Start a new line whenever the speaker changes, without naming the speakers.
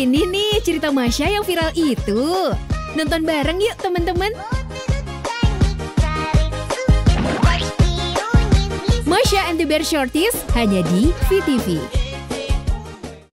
Ini nih cerita Masya yang viral itu. Nonton bareng yuk teman-teman. Masya and the Bear Shorties hanya di VTV.